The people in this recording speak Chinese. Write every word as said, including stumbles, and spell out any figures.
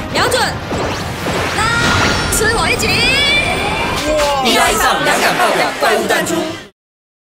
瞄准，拉，吃我一击！ 一拉一上，两杆爆表，怪物弹出。